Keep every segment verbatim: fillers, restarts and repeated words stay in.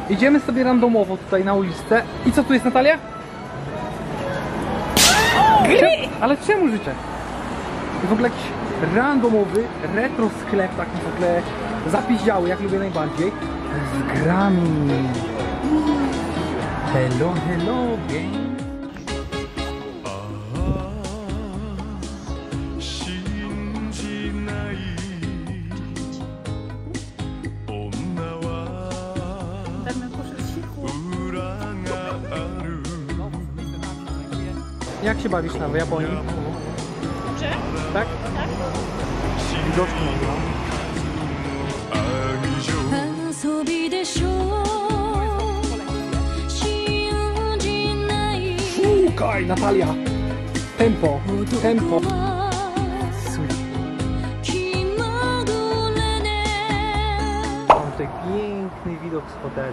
Idziemy sobie randomowo tutaj na ulicę. I co tu jest, Natalia? Gry! Ale czemu życzę? W ogóle jakiś randomowy retro sklep, taki w ogóle zapiździały, jak lubię najbardziej. Z grami. Hello, hello, game. Jak się bawisz na w Japonii? Dobrze? Tak? Tak. Widoczki mam. Szukaj, Natalia! Tempo, tempo! Mam tutaj piękny widok z hotelu.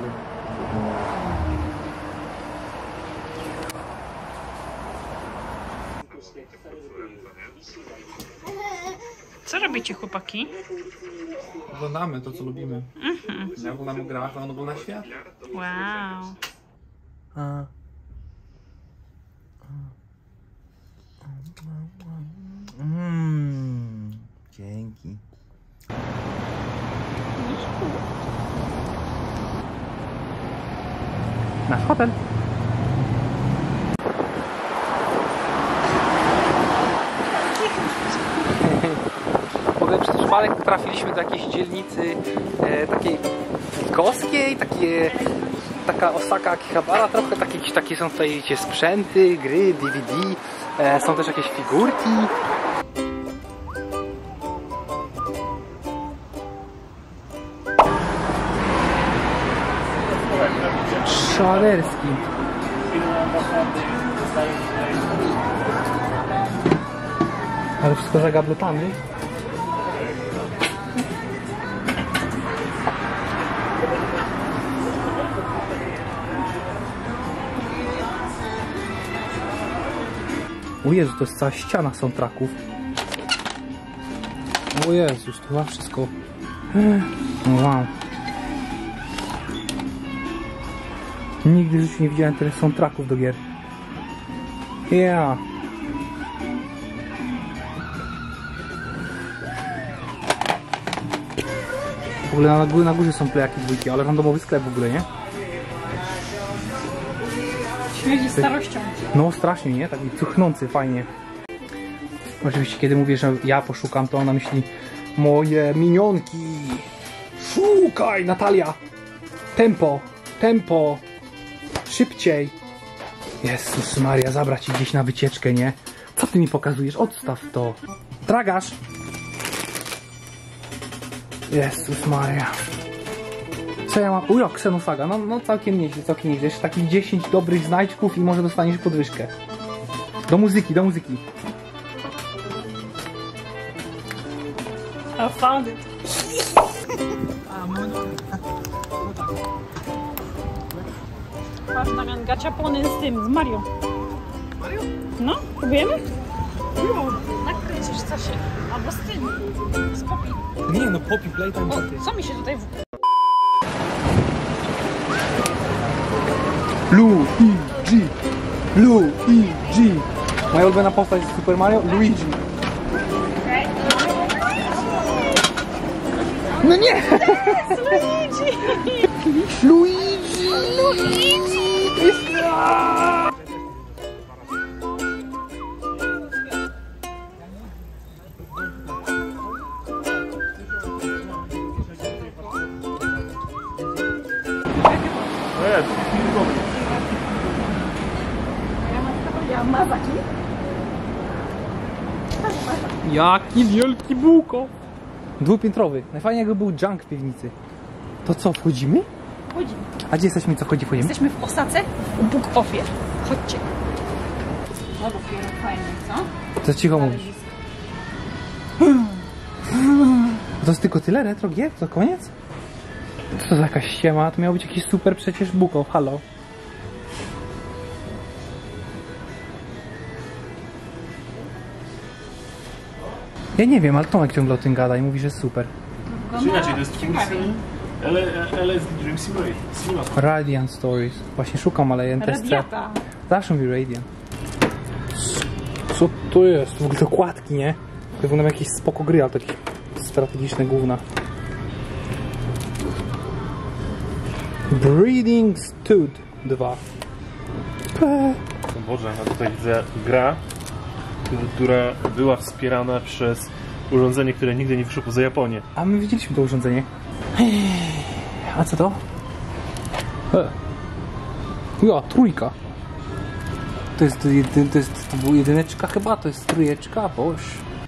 Co robicie, chłopaki? Oglądamy to, co lubimy. Mhm. Ja oglądam o grach, a on ogląda świat. Wow. A. Mm, dzięki. Nasz hotel. W ogóle przez przypadek trafiliśmy do jakiejś dzielnicy e, takiej goskiej, takie, taka Osaka Akihabara, trochę takie, takie są tutaj wiecie, sprzęty, gry, D V D, e, są też jakieś figurki. Szalerski. Ale wszystko za gabletami. O Jezu, to jest cała ściana soundtracków. O Jezus, to chyba wszystko. Wow. Nigdy w życiu nie widziałem tyle soundtracków do gier. Yeah. W ogóle na, na górze są plejaki dwójki, ale randomowy sklep w ogóle, nie? Śmierdzi starością. No strasznie, nie? Taki cuchnący, fajnie. Oczywiście kiedy mówię, że ja poszukam, to ona myśli moje minionki. Szukaj, Natalia! Tempo, tempo! Szybciej! Jezus Maria, zabrać ci gdzieś na wycieczkę, nie? Co ty mi pokazujesz? Odstaw to! Tragarz! Jezus Maria. Co ja mam? Ujo, Xenosaga. No, no całkiem nieźle, całkiem nieźle. Jeszcze takich dziesięć dobrych znajdźków i może dostaniesz podwyżkę. Do muzyki, do muzyki. I found it. Patrz, Damian, gaciapony z tym, z Mario. Mario? No, próbujemy? No. Nakręcisz coś, albo z tym, z Poppy. Nie no, Poppy Playtime. O, co mi się tutaj w... Luigi! Luigi! Moja ulubiona postać z Super Mario? Luigi! No nie! Luigi! Luigi! Luigi! Jaki wielki buko! Dwupiętrowy. Najfajniej jakby był junk w piwnicy. To co, wchodzimy? Wchodzimy. A gdzie jesteśmy? Co chodzi? Wchodzimy? Jesteśmy w Osace, w Book-Offie. Chodźcie. No dopiero fajnie, co? Co cicho mówisz? To jest tylko tyle retro gier? To koniec? Co to za jakaś ściema? To miał być jakiś super przecież buko. Halo. Ja nie wiem, ale Tomek ciągle o tym gada i mówi, że jest super. Czy inaczej, to jest twórcy L S D Dream Simulator. Radiant Stories. Właśnie szukam, ale N T S C. Radiata. Zawsze mówi Radiant. Co to jest? W ogóle te okładki, nie? To wygląda jakieś spoko gry, ale takie strategiczne gówna. Breeding Stud dwa. O Boże, a tutaj widzę gra, która była wspierana przez urządzenie, które nigdy nie wyszło poza Japonię. A my widzieliśmy to urządzenie. A co to? E. Ja, trójka. To jest, jedy, to jest to była jedyneczka chyba? To jest trójeczka? Boż.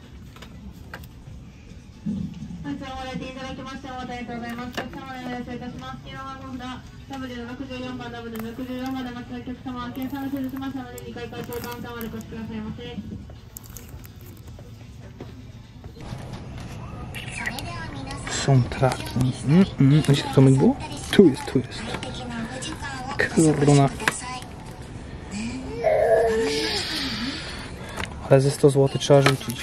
Są traki. Mm, mm. Gdzie to mi było? Tu jest, tu jest. Kurna. Ale ze sto złotych trzeba rzucić.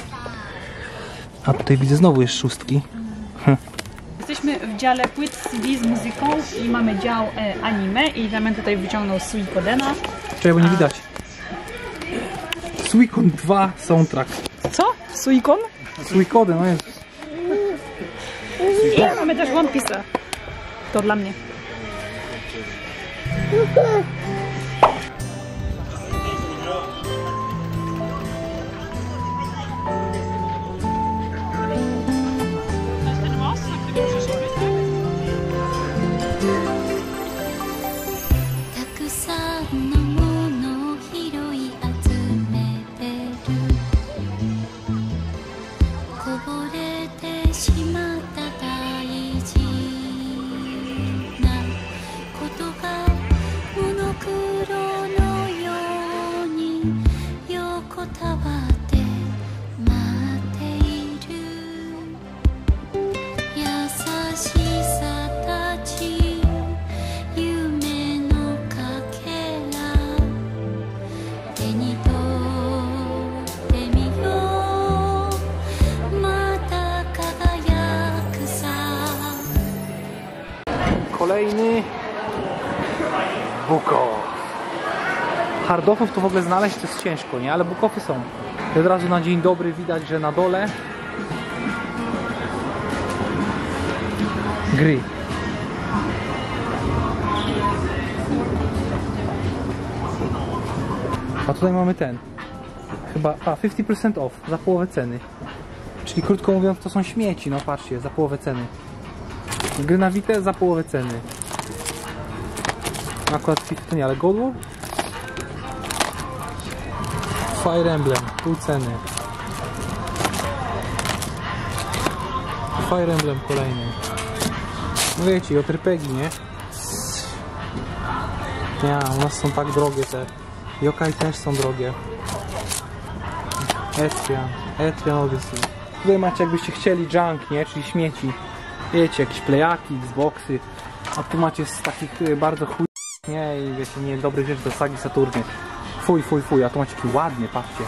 A tutaj widzę znowu jest szóstki. Hm. Jesteśmy w dziale płyt C D z muzyką i mamy dział e, anime i Damian tutaj wyciągnął Suikodena. Czekaj, bo nie widać. Suikon dwa soundtrack. Co? Suikon? Suikoden, no jest. I mamy też One Piece'a. To dla mnie. Kolejny Bukow. Hardofów to w ogóle znaleźć to jest ciężko, nie? Ale Bukowy są. I od razu na dzień dobry widać, że na dole gry. A tutaj mamy ten. Chyba, a pięćdziesiąt procent off, za połowę ceny. Czyli krótko mówiąc to są śmieci, no patrzcie, za połowę ceny. Gry na Vita za połowę ceny. Akurat FIFA to nie, ale God War? Fire Emblem, pół ceny. Fire Emblem kolejny. No wiecie, J R P G, nie? Ja, u nas są tak drogie te. Yokai też są drogie. Etrian, Etrian Odyssey. Tutaj macie, jakbyście chcieli junk, nie? Czyli śmieci. Wiecie, jakieś playaki, Xboxy. A tu macie z takich y, bardzo chuj, nie? I wiecie, nie dobrych rzeczy do Sagi Saturny. Fuj, fuj, fuj, a tu macie takie ładnie, patrzcie.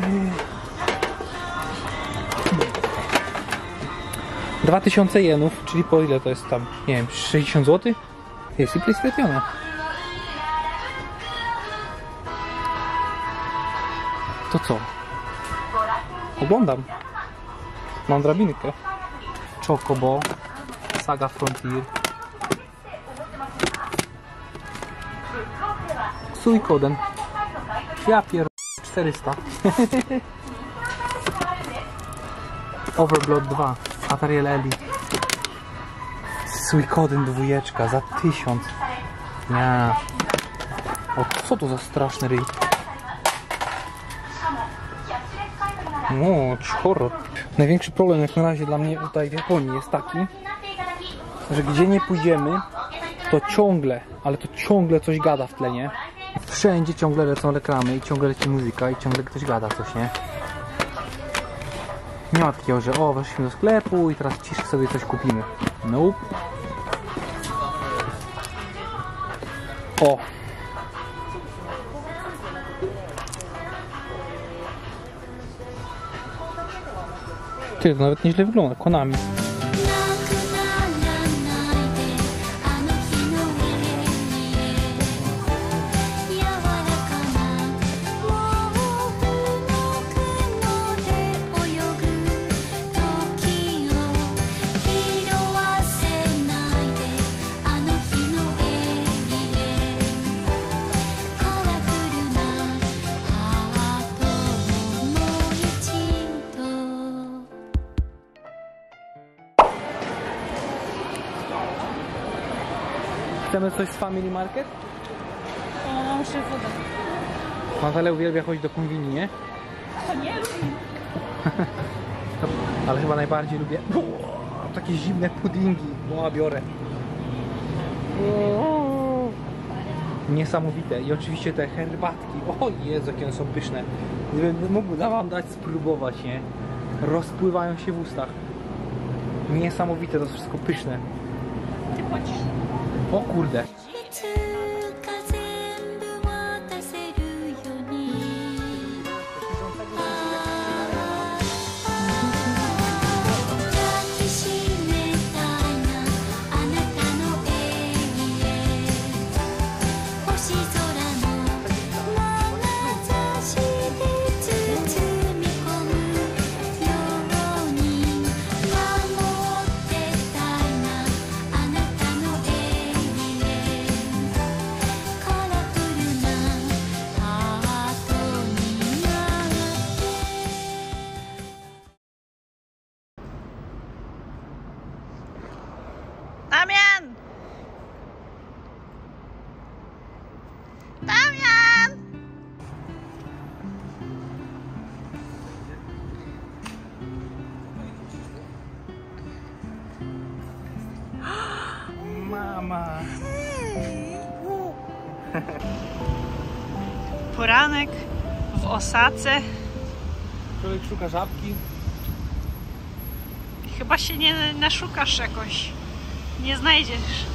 dwa tysiące jenów, czyli po ile to jest tam? Nie wiem, sześćdziesiąt złotych? Jest i PlayStation. To co? Oglądam. Mam drabinkę. Chocobo. Saga Frontier. Suikoden. Ja pier... czterysta. Overblood dwa. Atariel Eli. Suikoden dwójeczka za tysiąc. Nie. O, co to za straszny ryj? O, horror. Największy problem jak na razie dla mnie tutaj w Japonii jest taki, że gdzie nie pójdziemy, to ciągle, ale to ciągle coś gada w tle, nie? Wszędzie ciągle lecą reklamy i ciągle leci muzyka i ciągle ktoś gada coś, nie? Nie ma takiego, że o, weszliśmy do sklepu i teraz ciszej sobie coś kupimy. Nope. O! Ty, to nawet nieźle wygląda. Konami. Chcemy coś z Family Market? O, mam jeszcze wodę. Natalia uwielbia chodzić do konwini, nie? To nie lubię. Ale chyba najbardziej lubię takie zimne puddingi. No, biorę. Niesamowite. I oczywiście te herbatki. O Jezu, jakie one są pyszne. Gdybym mógł wam dać spróbować, nie? Rozpływają się w ustach. Niesamowite, to wszystko pyszne. Ty płacisz. O kurde. Damian! Damian! Mama. Poranek w osace. Człowiek szuka żabki. Chyba się nie naszukasz jakoś. Nie znajdziesz.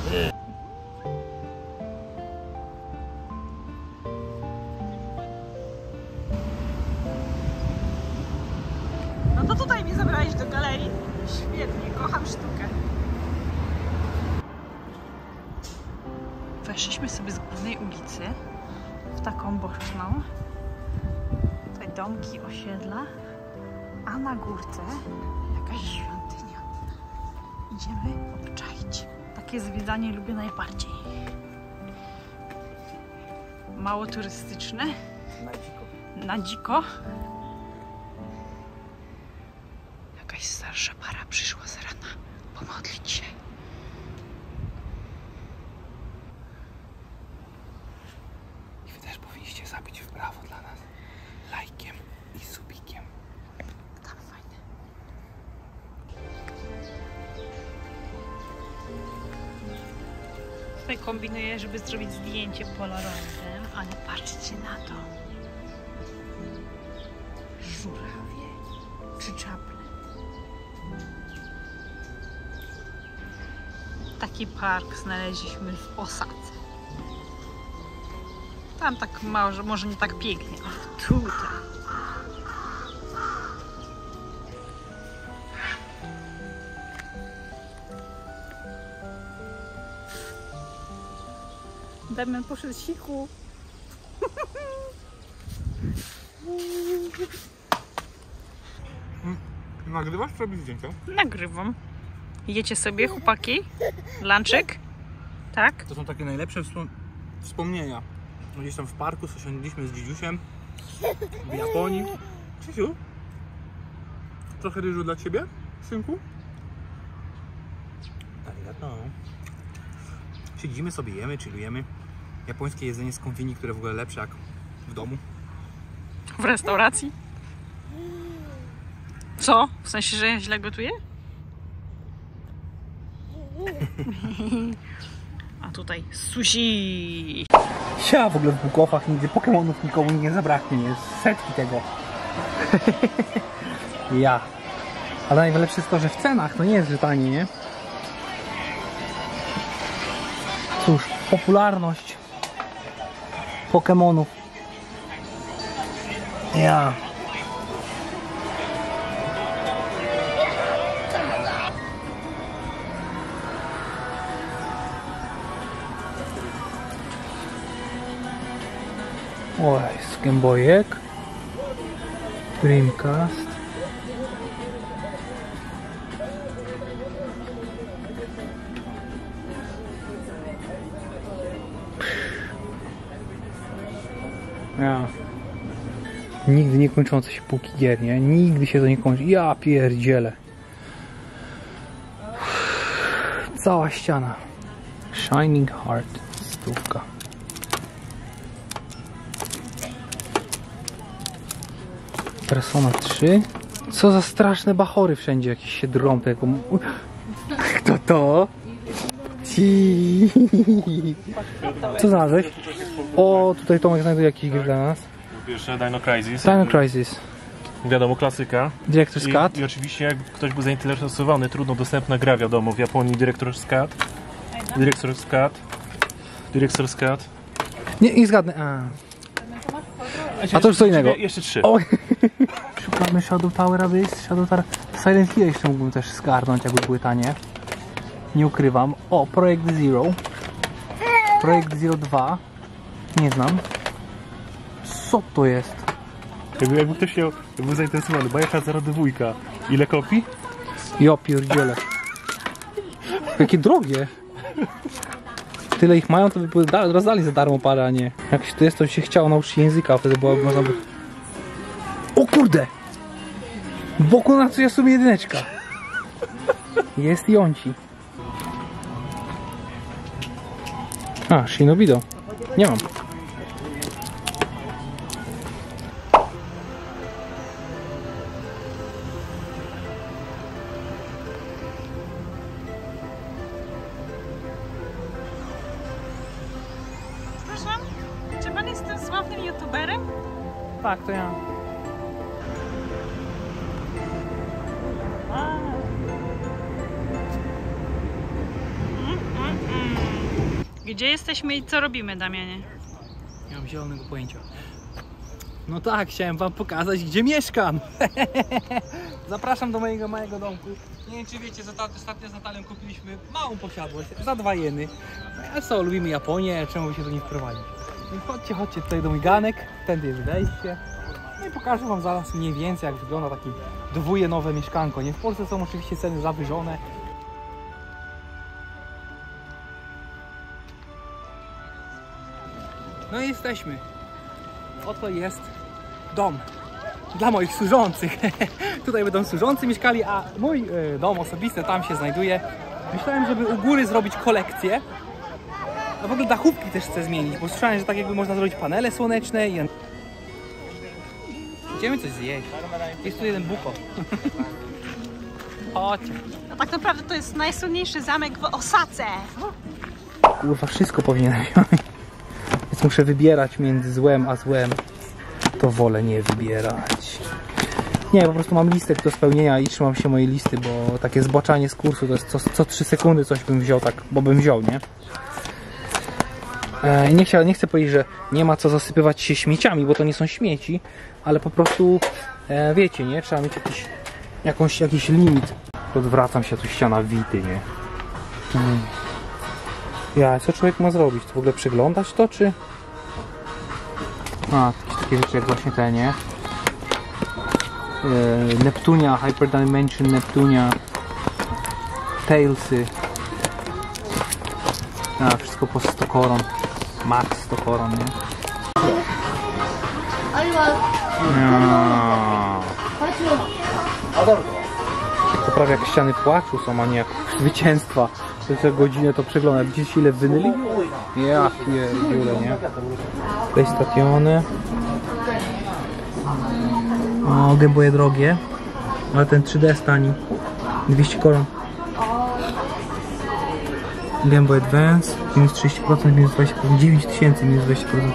No to tutaj mnie zabrałeś do galerii. Świetnie, kocham sztukę. Weszliśmy sobie z głównej ulicy w taką boczną. Tutaj domki, osiedla, a na górce jakaś świątynia. Idziemy obczaić. Takie zwiedzanie lubię najbardziej. Mało turystyczne. Na dziko. Na dziko. Jakaś starsza para przyszła z rana pomodlić się. I wy też powinniście zabić w brawo dla nas. Lajkiem i subikiem. Tam fajne. Tutaj kombinuję, żeby zrobić zdjęcie polaroidem, ale patrzcie na to. Żurawie czy czaple. Taki park znaleźliśmy w osace. Tam tak może, może nie tak pięknie, ale tutaj. Damian poszedł siku. Nagrywasz czy robisz zdjęcia? Nagrywam. Jecie sobie, chłopaki? Lunchek? Tak? To są takie najlepsze wspom wspomnienia. Gdzieś tam w parku zasiądliśmy z dzidziusiem w Japonii. Krzysiu, trochę ryżu dla ciebie, synku? Arigato. Siedzimy sobie, jemy, chillujemy. Japońskie jedzenie z konwini, które w ogóle lepsze jak w domu. W restauracji? Co? W sensie, że ja źle gotuję? A tutaj sushi. Ja w ogóle w Bukowach nigdy Pokemonów nikomu nie zabraknie, jest setki tego. Ja. Ale najlepsze jest to, że w cenach to nie jest, że tanie, nie? Cóż, popularność Pokemonów. Ja. Oj, z Gameboyek. Dreamcast. Ja. Nigdy nie kończące się półki gier, nie? Nigdy się to nie kończy. Ja pierdzielę. Cała ściana. Shining Heart. Stówka. Persona trzy. Co za straszne bachory wszędzie jakieś się drą. Jako... Kto to? Ci. Co znalazłeś? O, tutaj Tomek znajduje jakiś gier dla nas. Pierwsze Dino Crisis. Dino Crisis. Wiadomo, klasyka. Director's Cut. I, I oczywiście jak ktoś był zainteresowany, trudno dostępna gra, wiadomo, w Japonii Director's Cut. Director's Cut. Director's Cut. Nie, nie zgadnę. A, A to już co innego. Jeszcze trzy. O. Szukamy Shadow Tower Abyss, Shadow Tower... Silent Hill jeszcze mógłbym też zgarnąć, jakby były tanie. Nie ukrywam. O, Projekt Zero. Projekt Zero dwa. Nie znam. Co to jest? Jakby, jakby ktoś się jakby był zainteresowany, bajka zero dwójka. Ile kopii? Ja pierdzielę. Jakie drogie. Tyle ich mają, to by rozdali za darmo parę, a nie. Jak to jest, to się chciało nauczyć języka, a wtedy byłoby można by... O kurde! W boku na co ja sobie jedyneczka. Jest Jonci. A, Shinobido. Nie mam. Przepraszam, czy pan jest tym sławnym youtuberem? Tak, to ja. Gdzie jesteśmy i co robimy, Damianie? Nie mam zielonego pojęcia. No tak, chciałem wam pokazać, gdzie mieszkam. Zapraszam do mojego małego domku. Nie wiem, czy wiecie, że ostatnio z Natalią kupiliśmy małą posiadłość za dwa jeny. No co, lubimy Japonię, czemu by się tu nie wprowadzić? Więc chodźcie, chodźcie tutaj do mój ganek, tędy jest wejście. No i pokażę wam zaraz mniej więcej, jak wygląda takie dwujenowe mieszkanko. Nie, w Polsce są oczywiście ceny zawyżone. No i jesteśmy. Oto jest dom dla moich służących. Tutaj będą służący mieszkali, a mój y, dom osobisty tam się znajduje. Myślałem, żeby u góry zrobić kolekcję. A w ogóle dachówki też chcę zmienić, bo słyszałem, że tak jakby można zrobić panele słoneczne i... Idziemy coś zjeść. Jest tu jeden buko. Chodźcie. No tak naprawdę to jest najsłynniejszy zamek w Osace. Kurwa, wszystko powinienem wziąć. Więc muszę wybierać między złem a złem. To wolę nie wybierać. Nie, po prostu mam listę do spełnienia i trzymam się mojej listy, bo takie zboczanie z kursu to jest co, co trzy sekundy coś bym wziął, tak, bo bym wziął, nie? E, nie, chcę, nie chcę powiedzieć, że nie ma co zasypywać się śmieciami, bo to nie są śmieci, ale po prostu e, wiecie, nie? Trzeba mieć jakiś, jakąś, jakiś limit. Odwracam się, tu ściana wity, nie? Hmm. Ja, co człowiek ma zrobić? To w ogóle przeglądać to, czy... A, takie rzeczy jak właśnie te, nie? Yy, Neptunia, Hyperdimension Neptunia, Tailsy. A, wszystko po sto koron. Max sto koron, nie? Ja. To prawie jak ściany płaczu są, a nie jak zwycięstwa. Co godzinę to przegląda. Widzicie ile wynyli? Ja pierdziule, nie? PlayStationy. O, Game Boye drogie. Ale ten trzy D stani. dwieście koron. Game Boy Advance. Minus trzydzieści procent, minus dwadzieścia procent. dziewięć tysięcy, minus dwadzieścia procent.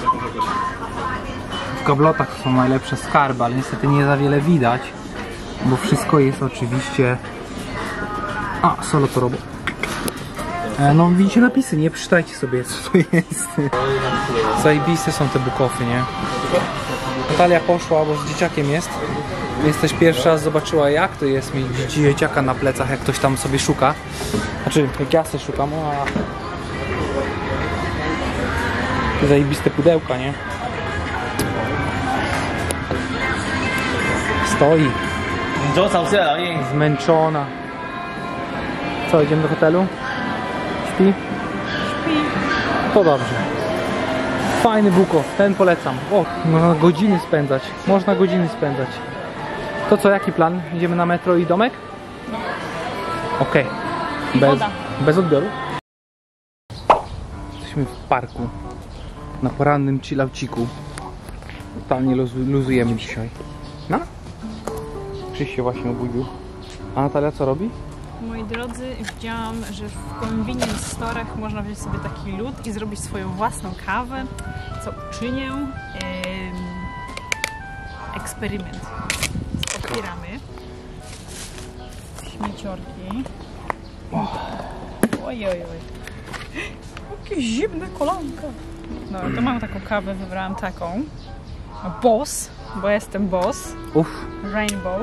W kablotach są najlepsze skarby, ale niestety nie za wiele widać. Bo wszystko jest oczywiście... A, solo to robo. No widzicie napisy, nie przeczytajcie sobie co to jest. Zajebiste są te bukofy, nie? Natalia poszła, bo z dzieciakiem jest. Więc też pierwszy raz zobaczyła jak to jest mieć dzieciaka na plecach, jak ktoś tam sobie szuka. Znaczy, jak ja sobie szukam, a... Zajebiste pudełka, nie? Stoi. Zmęczona. Co, idziemy do hotelu? Śpi? Śpi. To dobrze. Fajny bukow, ten polecam. O, można godziny spędzać. Można godziny spędzać. To co, jaki plan? Idziemy na metro i domek? Okej. Okay. Bez, bez odbioru. Jesteśmy w parku. Na porannym chillauciku. Totalnie luzu, luzujemy dzisiaj. No? Krzyś się właśnie obudził. A Natalia co robi? Moi drodzy, widziałam, że w convenience storach można wziąć sobie taki lód i zrobić swoją własną kawę, co uczynię. Ym, eksperyment. Otwieramy. Śmieciorki. Oj, oj, oj. Jakie zimne kolanka. No, to mam taką kawę, wybrałam taką. Boss, bo jestem boss. Uff. Rainbow.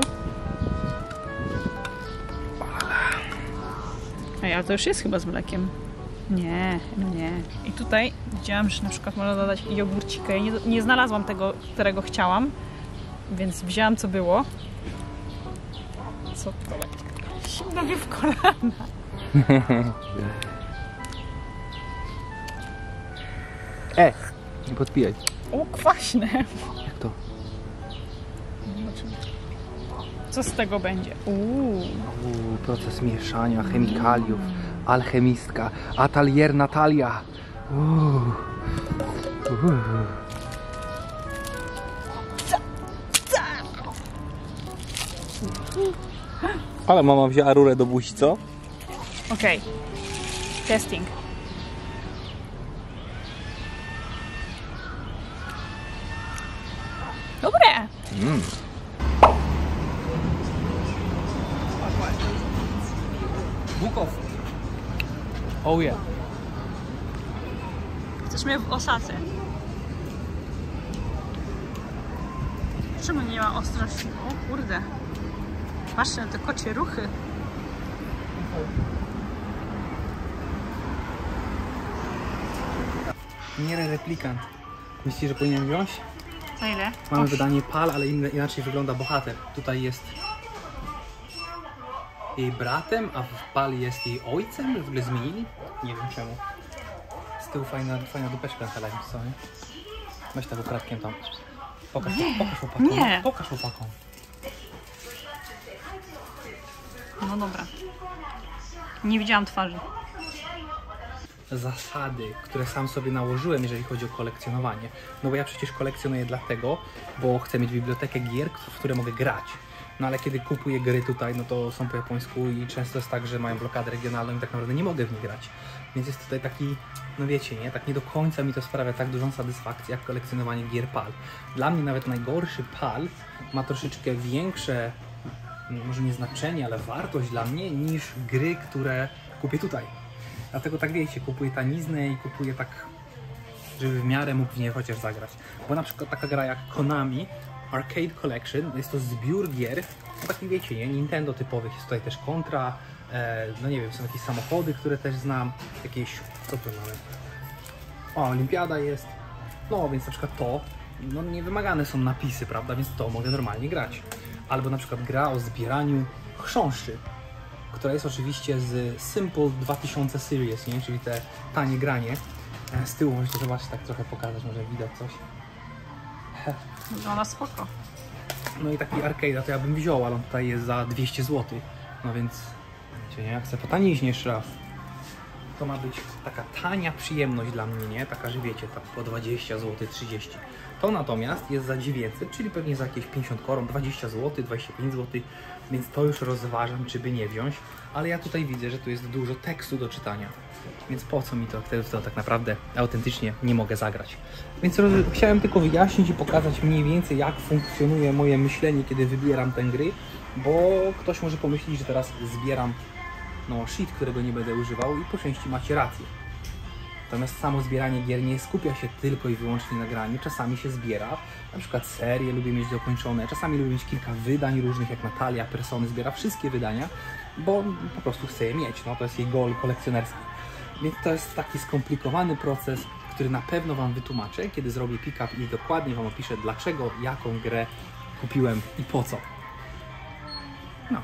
Ej, ale to już jest chyba z mlekiem. Nie, nie. I tutaj widziałam, że na przykład można dodać jogurcika. Nie, nie znalazłam tego, którego chciałam, więc wzięłam co było. Co to? Zimno mi w kolana. E, nie podpijaj. O, kwaśne. Jak to? Co z tego będzie? Uuu. Uuu, proces mieszania chemikaliów. Alchemistka. Atelier Natalia. Uuu. Uuu. Ale mama wzięła rurę do buzi, co? Okej. Okay. Testing. Dobre. Mm. Bukow. Oh yeah. Chcesz mnie w osace. Czemu nie ma ostrości? O kurde. Patrzcie na te kocie ruchy. Nie replikant. Myślisz, że powinien wziąć? Za ile? Mamy Oś. wydanie P A L, ale inne, inaczej wygląda bohater. Tutaj jest jej bratem, a w P A L jest jej ojcem. W ogóle zmienili? Nie wiem czemu. Z tyłu fajna, fajna dupeczka na telewizji, co nie? Weź tak ukradkiem tam. Pokaż, Nie. pokaż chłopakom. Nie. Pokaż chłopakom. No dobra. Nie widziałam twarzy. Zasady, które sam sobie nałożyłem, jeżeli chodzi o kolekcjonowanie. No bo ja przecież kolekcjonuję dlatego, bo chcę mieć bibliotekę gier, w które mogę grać. No ale kiedy kupuję gry tutaj, no to są po japońsku i często jest tak, że mają blokadę regionalną i tak naprawdę nie mogę w nich grać. Więc jest tutaj taki, no wiecie, nie? Tak nie do końca mi to sprawia tak dużą satysfakcję, jak kolekcjonowanie gier P A L. Dla mnie nawet najgorszy P A L ma troszeczkę większe, może nie znaczenie, ale wartość dla mnie, niż gry, które kupię tutaj. Dlatego tak wiecie, kupuję taniznę i kupuję tak, żeby w miarę mógł w nie chociaż zagrać. Bo na przykład taka gra jak Konami Arcade Collection, jest to zbiór gier, no takich wiecie, nie? Nintendo typowych, jest tutaj też Contra, e, no nie wiem, są jakieś samochody, które też znam, jakieś, co tu mamy? O, Olimpiada jest, no więc na przykład to, no nie wymagane są napisy, prawda, więc to mogę normalnie grać. Albo na przykład gra o zbieraniu chrząszczy, która jest oczywiście z Simple dwa tysiące Series, nie? Czyli te tanie granie. Z tyłu możecie zobaczyć, tak trochę pokazać, może widać coś. Ona spoko. No i taki arcade, to ja bym wziął, ale on tutaj jest za dwieście złotych. No więc, wiecie, nie? Ja chcę po taniźnie jeszcze raz. To ma być taka tania przyjemność dla mnie, nie? Taka, że wiecie, tak po dwadzieścia złotych, trzydzieści. To natomiast jest za dziewięćset, czyli pewnie za jakieś pięćdziesiąt koron, dwadzieścia złotych, dwadzieścia pięć złotych, więc to już rozważam, czy by nie wziąć. Ale ja tutaj widzę, że tu jest dużo tekstu do czytania, więc po co mi to, to tak naprawdę autentycznie nie mogę zagrać. Więc chciałem tylko wyjaśnić i pokazać mniej więcej, jak funkcjonuje moje myślenie, kiedy wybieram tę gry, bo ktoś może pomyśleć, że teraz zbieram no shit, którego nie będę używał i po części macie rację. Natomiast samo zbieranie gier nie skupia się tylko i wyłącznie na graniu. Czasami się zbiera, na przykład serie lubię mieć dokończone, czasami lubię mieć kilka wydań różnych, jak Natalia, Persony zbiera wszystkie wydania, bo po prostu chcę je mieć, no to jest jej goal kolekcjonerski. Więc to jest taki skomplikowany proces, który na pewno Wam wytłumaczę, kiedy zrobię pick-up i dokładnie Wam opiszę, dlaczego, jaką grę kupiłem i po co. No.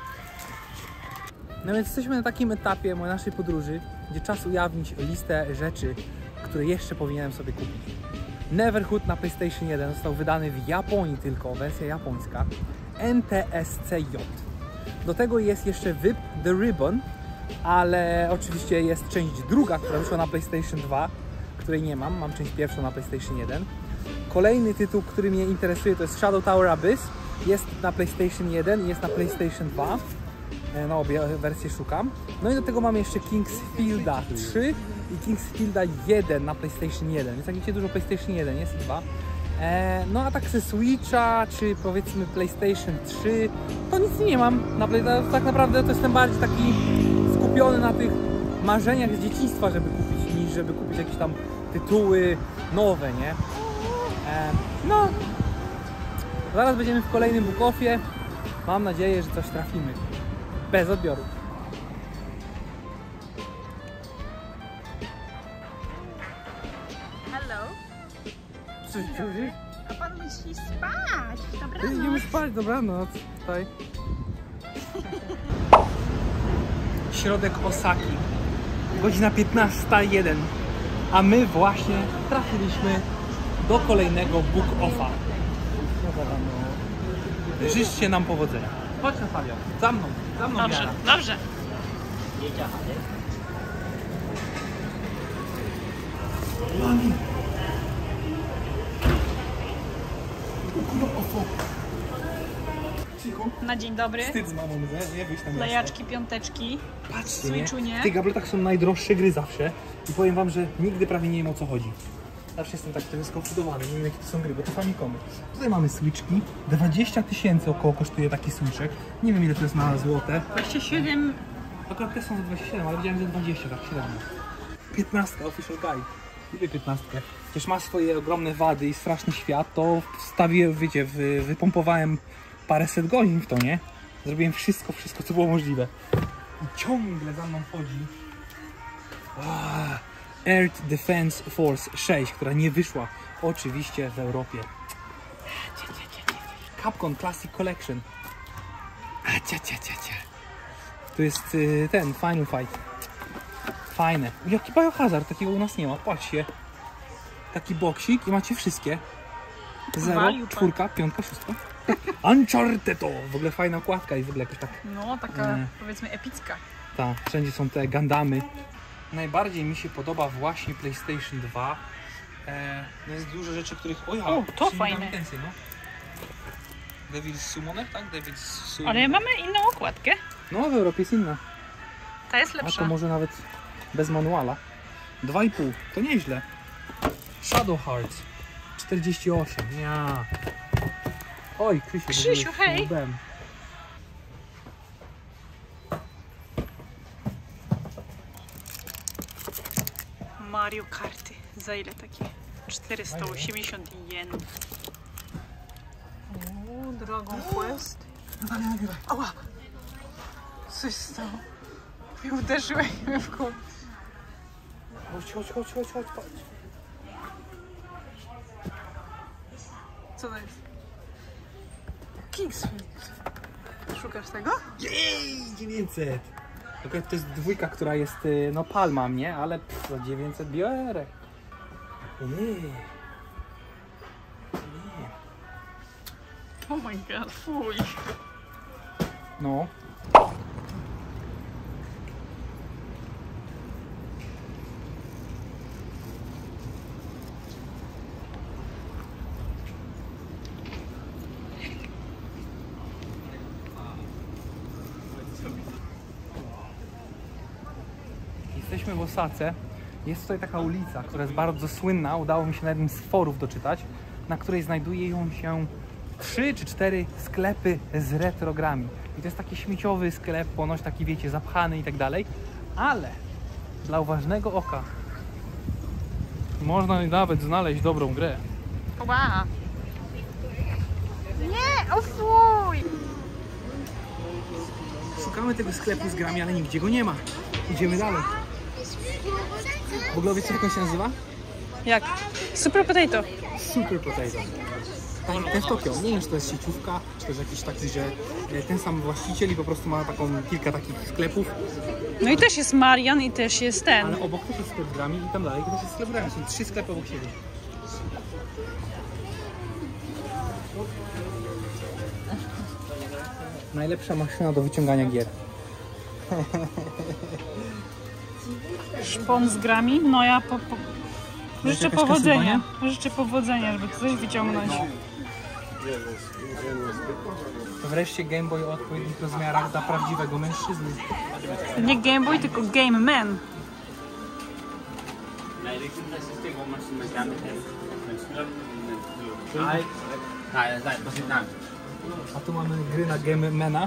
No więc jesteśmy na takim etapie mojej naszej podróży, gdzie czas ujawnić listę rzeczy, które jeszcze powinienem sobie kupić. Neverhood na PlayStation jeden został wydany w Japonii tylko, wersja japońska. N T S C J. Do tego jest jeszcze V I P The Ribbon ale oczywiście jest część druga, która wyszła na PlayStation dwa, której nie mam, mam część pierwszą na PlayStation jeden. Kolejny tytuł, który mnie interesuje, to jest Shadow Tower Abyss. Jest na PlayStation jeden i jest na PlayStation dwa. Na obie wersje szukam. No i do tego mam jeszcze Kingsfielda trzy i Kingsfielda jeden na PlayStation jeden. Więc jak widzicie, dużo PlayStation jeden, jest i dwa. E, no a tak ze Switcha, czy powiedzmy PlayStation trzy, to nic nie mam. Na Play, tak naprawdę to jestem bardziej taki skupiony na tych marzeniach z dzieciństwa, żeby kupić, niż żeby kupić jakieś tam tytuły nowe, nie? E, no, zaraz będziemy w kolejnym Bukofie. Mam nadzieję, że coś trafimy. Bez odbioru. Hello. Coś powiedzieć? A pan musi spać. Dobranoc. Idziemy spać, dobranoc. Tutaj. Środek Osaki. Godzina piętnasta jeden. A my właśnie trafiliśmy do kolejnego Book Offa. Życzcie nam powodzenia. Chodź Natalia, za mną, za mną. Dobrze, Wiara. dobrze. Na dzień dobry. Wstyd z mamą, że nie wyjść na miasto. Lejaczki, piąteczki. Patrzcie, Switchu, nie? nie? W tych gabletach są najdroższe gry zawsze. I powiem wam, że nigdy prawie nie wiem, o co chodzi. Zawsze jestem tak trochę skonfudowany, nie wiem, jakie to są gry, bo to Famicom. Tutaj mamy Switchki. dwadzieścia tysięcy około kosztuje taki Switchek. Nie wiem, ile to jest na złote. dwadzieścia siedem. Akurat te są za dwadzieścia siedem, ale widziałem, że dwadzieścia, tak średnio. piętnastka, Official Guide. Lubię piętnastkę. Chociaż ma swoje ogromne wady i straszny świat, to wstawię, wiecie, wy, wypompowałem paręset godzin w to, nie? Zrobiłem wszystko, wszystko, co było możliwe. I ciągle za mną chodzi ah, Air Defense Force sześć, która nie wyszła oczywiście w Europie. Capcom Classic Collection. To jest y, ten Final Fight. Fajne. Jaki Biohazard, takiego u nas nie ma. Patrzcie. Taki boksik i macie wszystkie. Zero, Value czwórka, piątka, wszystko. Uncharted to! W ogóle fajna okładka i w ogóle jakoś tak. No, taka Nie. powiedzmy epicka. Tak, wszędzie są te Gundamy. Najbardziej mi się podoba właśnie PlayStation dwa. E, no jest dużo rzeczy, których... O ja, O, to czyli fajne. dam więcej, no. Devil's Summoner, tak? Devil's Summoner. Ale mamy inną okładkę. No, w Europie jest inna. Ta jest A lepsza. to może nawet bez manuala. dwa i pół, to nieźle. Shadow Hearts czterdzieści osiem, ja. Oj, Krzysiu. Krzysiu, byłeś hej. nubem. Mario Karty. Za ile takie? czterysta osiemdziesiąt jenów. O, Dragon Quest. Ała! Coś stało. I uderzyłem mnie w głowę. Chodź, chodź, chodź, chodź, chodź, chodź. Co to jest? Kingsfield. Szukasz tego? Jej, dziewięćset. Tylko to jest dwójka, która jest, y, no palma mnie, ale pff, za dziewięćset biorę. Nie. Nie. Oh my god, fuj. No. Jesteśmy w Osace. Jest tutaj taka ulica, która jest bardzo słynna. Udało mi się na jednym z forów doczytać, na której znajdują się trzy czy cztery sklepy z retrogrami. I to jest taki śmieciowy sklep, ponoć taki, wiecie, zapchany i tak dalej. Ale dla uważnego oka można nawet znaleźć dobrą grę. Wow. Nie, o fuj. Szukamy tego sklepu z grami, ale nigdzie go nie ma. Idziemy dalej. W ogóle wiecie, jak on się nazywa? Jak? Super Potato. Super Potato. Ten, ten w Tokio. Nie wiem, czy to jest sieciówka, czy też jakiś taki, że e, ten sam właściciel i po prostu ma taką kilka takich sklepów, No i też jest Marian i też jest ten. ale obok też jest sklep z grami i tam dalej też jest sklep z grami. Są trzy sklepy obok siebie. Najlepsza maszyna do wyciągania gier. Szpon z grami? No ja po, po... życzę jakaś powodzenia. Życzę powodzenia, żeby coś wyciągnąć. To wreszcie Game Boy o odpowiednich rozmiarach dla prawdziwego mężczyzny. Nie Game Boy, tylko Game Man. A tu mamy gry na Game Mana.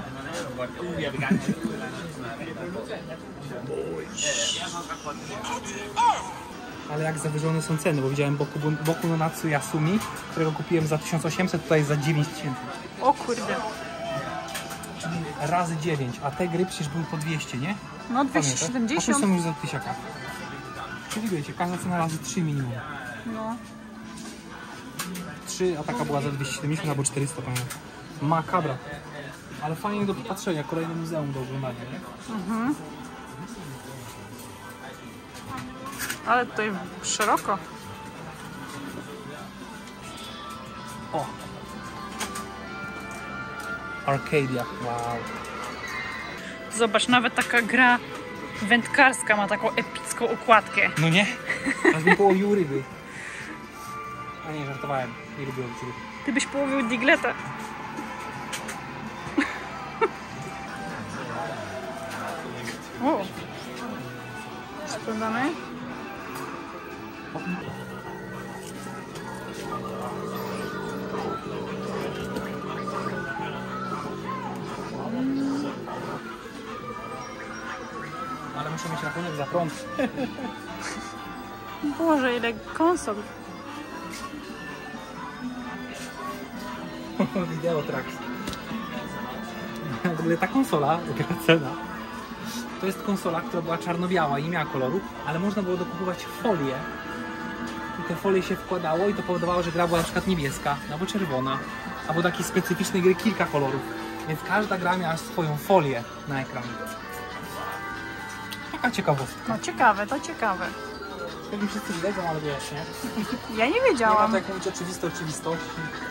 Ale jak zawyżone są ceny, bo widziałem Boku, Boku no Natsu Yasumi, którego kupiłem za tysiąc osiemset, tutaj za dziewięć tysięcy. O kurde. Czyli razy dziewięć, a te gry przecież były po dwieście, nie? No dwieście A tu siedemdziesiąt. są już za tysiaka. Czyli wiecie, każda cena razy trzy minimum. No. trzy, a taka była za dwieście siedemdziesiąt albo czterysta, pamiętam. Makabra. Ale fajnie do popatrzenia, kolejne muzeum do oglądania, nie? Mhm. Ale tutaj szeroko. O! Arcadia, wow. Zobacz, nawet taka gra wędkarska ma taką epicką układkę. No nie? Aż bym połowił ryby. A nie, żartowałem. Nie lubię łowić ryby. Ty byś połowił digleta. O! Sprawdzamy. Ale muszę mieć rachunek za prąd. Boże, ile konsol. Wideo Tracks. W ogóle ta konsola, jaka cena, to jest konsola, która była czarno-biała i nie miała koloru, ale można było dokupować folię i te folie się wkładało i to powodowało, że gra była na przykład niebieska, albo czerwona, albo takiej specyficznej gry kilka kolorów, więc każda gra miała swoją folię na ekranie. Taka ciekawostka. No ciekawe, to ciekawe. Pewnie wszyscy wiedzą, ale wiesz, nie? Ja nie Nie ma wiedziałam. to jak mówić oczywiste oczywistości.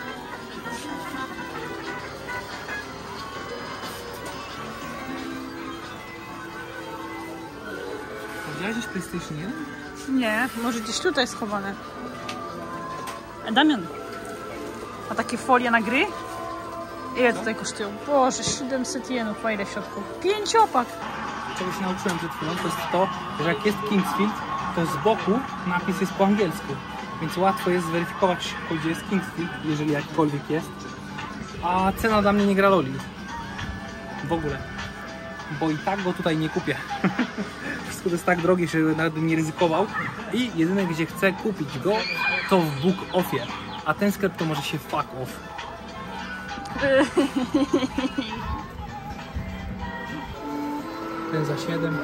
Widziałeś gdzieś PlayStation jeden? Nie, może gdzieś tutaj schowane. E, Damian, a takie folie na gry? Ile tutaj kosztują? Boże, siedemset jenów, a ile w środku? Pięciopak! Czego się nauczyłem przed chwilą, to jest to, że jak jest Kingsfield, to z boku napis jest po angielsku. Więc łatwo jest zweryfikować, gdzie jest Kingsfield, jeżeli jakikolwiek jest. A cena dla mnie nie gra roli. W ogóle. Bo i tak go tutaj nie kupię. Wszystko to jest tak drogie, że nawet bym nie ryzykował. I jedyne, gdzie chcę kupić go, to w Book Offie. A ten sklep to może się fuck off. Ten za siedem.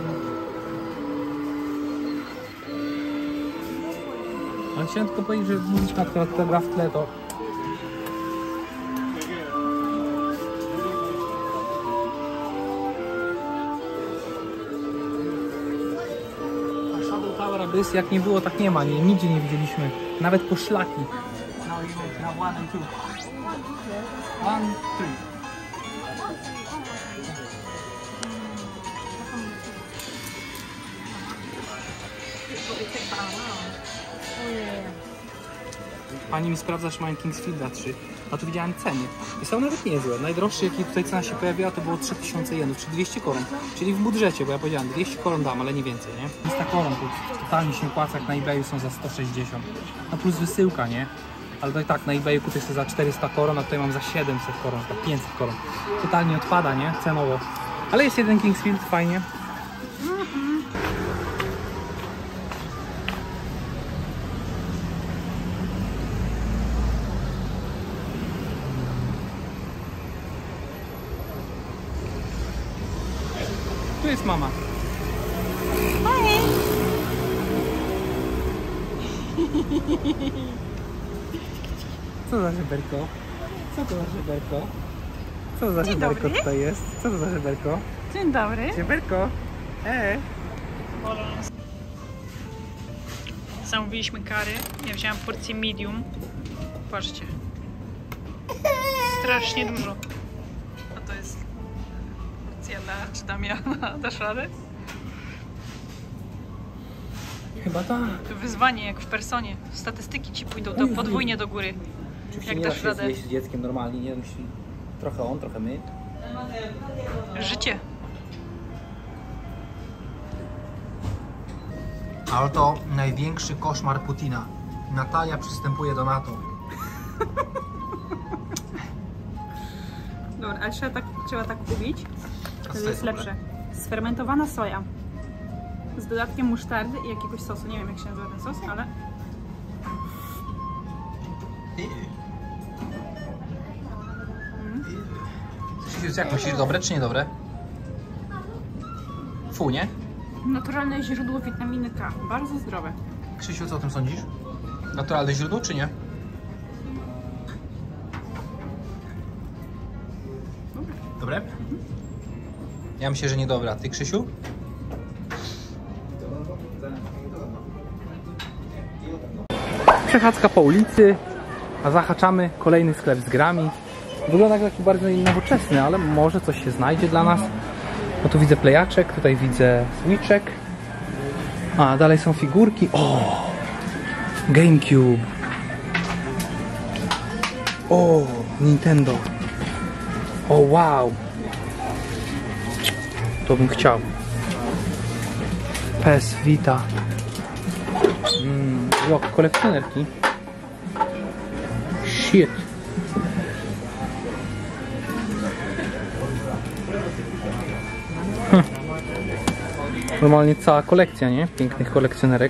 Ale chciałem tylko powiedzieć, że muzyczka, która która gra w tle, to... A Shadow Tower Abyss jak nie było, tak nie ma. Nie, nigdzie nie widzieliśmy. Nawet poszlaki. Na one and two. One, three. Pani mi sprawdza, że mają Kingsfielda trzy, a tu widziałem ceny. I są nawet niezłe. Najdroższy, jaki tutaj cena się pojawiła, to było trzy tysiące jenów, czy dwieście koron. Czyli w budżecie, bo ja powiedziałem dwieście koron dam, ale nie więcej, nie? dwieście koron, to totalnie się opłaca, jak na eBayu są za sto sześćdziesiąt. No plus wysyłka, nie? Ale to i tak na eBayu kupię sobie za czterysta koron, a tutaj mam za siedemset koron, za pięćset koron. Totalnie odpada, nie? Cenowo. Ale jest jeden Kingsfield, fajnie. Tu jest mama. Hej! Co za żeberko? Co to za żeberko? Co za Dzień żeberko dobry. tutaj jest? Co to za żeberko? Dzień dobry. Żeberko! Eee! Zamówiliśmy kary. Ja wziąłam porcję medium. Patrzcie. Strasznie dużo. A to jest porcja dla Czy Damiana? Dasz radę? Chyba tak. To wyzwanie jak w personie. Statystyki ci pójdą do, podwójnie do góry. Oczywiście Jak nie dasz da się radę? zjeść z dzieckiem normalnie, nie? Musi trochę on, trochę my. Życie. Ale to największy koszmar Putina. Natalia przystępuje do NATO. Dobra, ale trzeba tak, trzeba tak ubić. A To co jest jest lepsze. Sfermentowana soja. Z dodatkiem musztardy i jakiegoś sosu. Nie wiem jak się nazywa ten sos, ale... Krzysiu, jak myślisz, dobre czy niedobre? Fu, nie? Naturalne źródło witaminy K. Bardzo zdrowe. Krzysiu, co o tym sądzisz? Naturalne źródło czy nie? Dobre. Dobre? Mhm. Ja myślę, że niedobre. A ty, Krzysiu? Przechadzka po ulicy, a zahaczamy kolejny sklep z grami. Wygląda jak taki bardzo nowoczesny, ale może coś się znajdzie dla nas. Bo tu widzę plejaczek, tutaj widzę switchek. A, dalej są figurki. O! GameCube. O! Nintendo. O, wow! To bym chciał. P S Vita. Mmm, jak kolekcjonerki. Shit. Hm. Normalnie cała kolekcja, nie? Pięknych kolekcjonerek.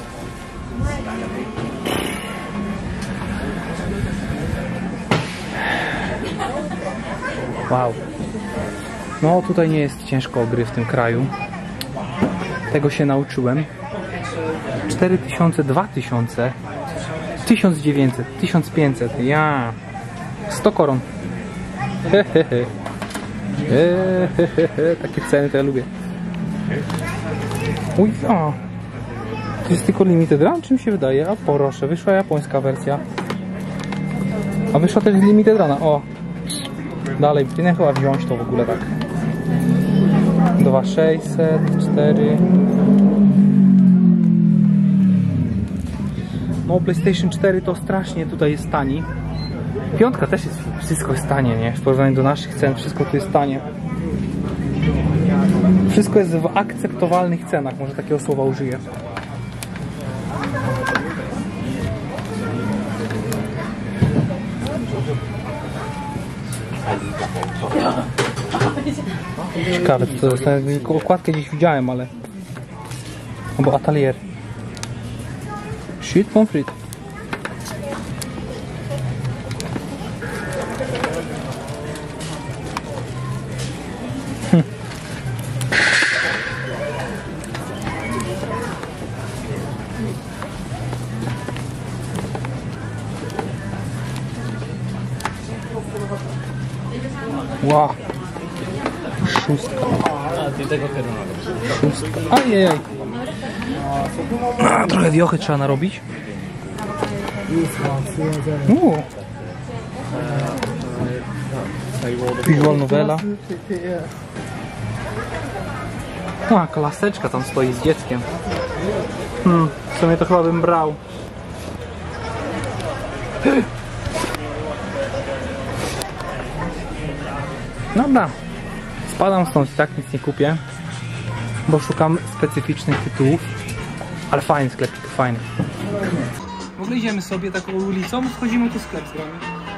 Wow. No tutaj nie jest ciężko o gry w tym kraju. Tego się nauczyłem. cztery tysiące, dwa tysiące, tysiąc dziewięćset, tysiąc pięćset. Ja. sto koron. Hehehe. Hehehe. Takie ceny to ja lubię. Uj, a. To jest tylko limited run, czy mi się wydaje? A proszę, wyszła japońska wersja. A wyszła też z limited runa. O. Dalej, powinien chyba wziąć to w ogóle tak. dwa tysiące sześćset, cztery. No PlayStation cztery to strasznie tutaj jest tani. Piątka też jest, wszystko jest tanie, nie? W porównaniu do naszych cen wszystko tu jest tanie. Wszystko jest w akceptowalnych cenach, może takiego słowa użyję. Ciekawe, to jest, okładkę gdzieś widziałem, ale... Albo atelier. Shit, pommes frites. Hm. Wow. Szóstka. Szóstka. Ajajaj. A, trochę wiochy trzeba narobić. Uuu. Visual novela. A, klaseczka tam stoi z dzieckiem. Hmm, w sumie to chyba bym brał. Dobra. Spadam stąd i tak nic nie kupię. Bo szukam specyficznych tytułów. Ale fajny sklepik, fajny. W ogóle idziemy sobie taką ulicą, wchodzimy tu w sklep z grami.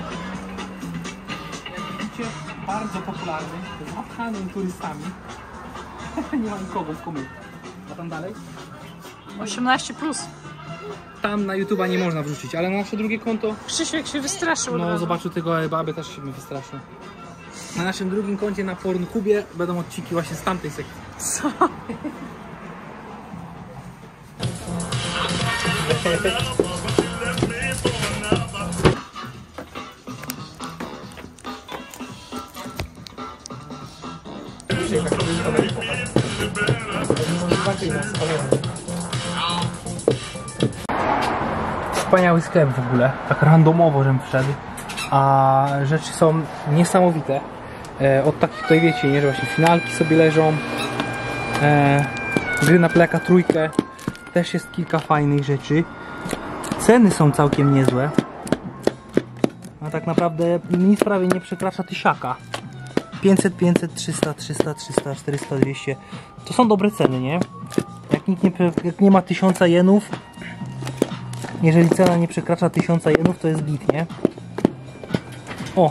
Jak widzicie, bardzo popularny, zapchany turystami. Nie ma nikogo w komu. A tam dalej? osiemnaście plus. Tam na YouTube'a nie można wrzucić, ale na nasze drugie konto... Krzysiek się wystraszył. No zobaczył tego baby, też się mnie wystraszył. Na naszym drugim koncie na Pornkubie będą odcinki właśnie z tamtej sekcji. Co? Wspaniały sklep w ogóle, tak randomowo żem wszedł, a rzeczy są niesamowite. E, od takich tutaj wiecie, nie, że właśnie finalki sobie leżą. E, gry na pleka trójkę. Też jest kilka fajnych rzeczy. Ceny są całkiem niezłe. A tak naprawdę nic prawie nie przekracza tysiaka. pięćset, pięćset, trzysta, trzysta, trzysta, czterysta, dwieście. To są dobre ceny, nie? Jak nikt nie, jak nie ma tysiąca jenów, jeżeli cena nie przekracza tysiąca jenów, to jest git, nie? O!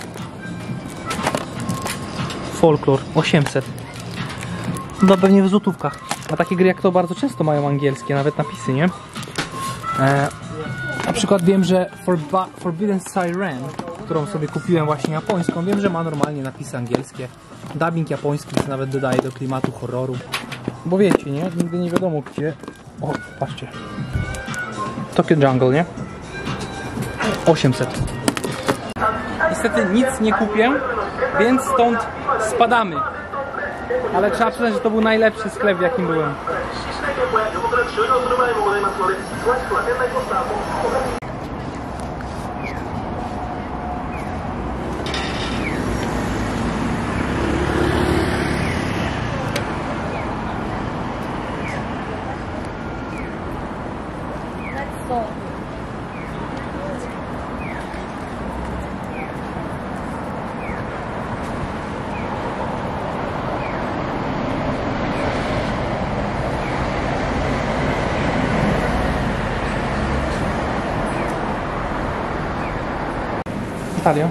Folklor osiemset. No pewnie w złotówkach. A takie gry jak to bardzo często mają angielskie, nawet napisy, nie? E, na przykład wiem, że Forba Forbidden Siren, którą sobie kupiłem właśnie japońską, wiem, że ma normalnie napisy angielskie. Dubbing japoński, co nawet dodaje do klimatu horroru. Bo wiecie, nie? Nigdy nie wiadomo gdzie... O, patrzcie. Tokyo Jungle, nie? osiemset. Niestety nic nie kupię, więc stąd spadamy. Ale trzeba przyznać, że to był najlepszy sklep, w jakim byłem. Natalio,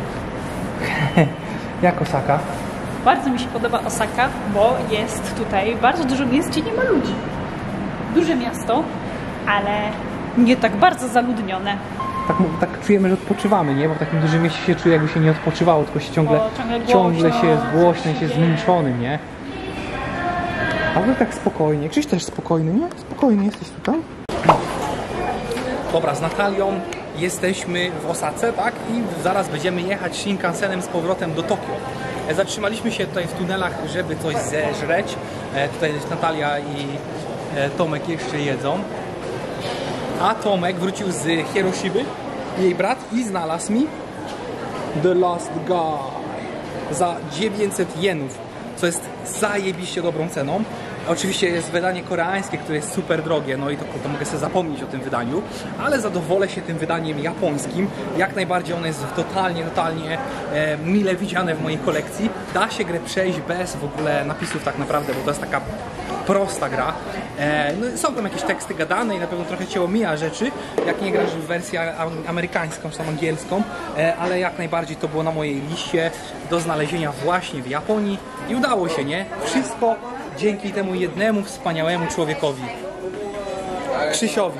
jak Osaka? Bardzo mi się podoba Osaka, bo jest tutaj bardzo dużo miejsc, gdzie nie ma ludzi. Duże miasto, ale nie tak bardzo zaludnione. Tak, tak czujemy, że odpoczywamy, nie? Bo w takim dużym mieście się czuje, jakby się nie odpoczywało, tylko się ciągle, Bo ciągle głośno, ciągle się jest głośno i się dzieje. zmęczonym, nie? Ale tak spokojnie. Krzyś też spokojny, nie? Spokojny jesteś tutaj? Dobra, z Natalią jesteśmy w Osace, tak? I zaraz będziemy jechać Shinkansenem z powrotem do Tokio. E, Zatrzymaliśmy się tutaj w tunelach, żeby coś zeżreć. E, Tutaj Natalia i e, Tomek jeszcze jedzą. A Tomek wrócił z Hiroshiby, jej brat, i znalazł mi The Last Guy za dziewięćset jenów, co jest zajebiście dobrą ceną. Oczywiście jest wydanie koreańskie, które jest super drogie, no i to, to mogę sobie zapomnieć o tym wydaniu, ale zadowolę się tym wydaniem japońskim. Jak najbardziej ono jest totalnie, totalnie e, mile widziane w mojej kolekcji. Da się grę przejść bez w ogóle napisów tak naprawdę, bo to jest taka prosta gra. E, no, są tam jakieś teksty gadane i na pewno trochę cię omija rzeczy, jak nie grasz w wersję amerykańską czy tam angielską, e, ale jak najbardziej to było na mojej liście do znalezienia właśnie w Japonii i udało się, nie? Wszystko dzięki temu jednemu wspaniałemu człowiekowi. Krzysiowi.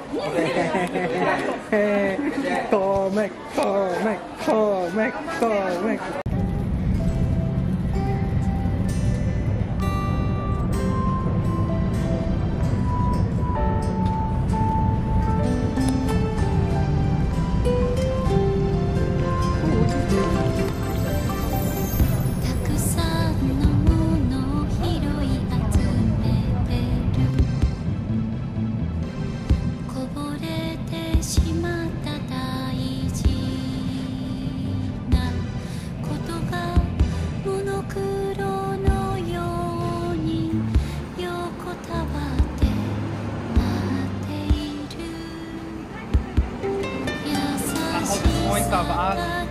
Tomek, Tomek, Tomek, Tomek. Słońca w Azji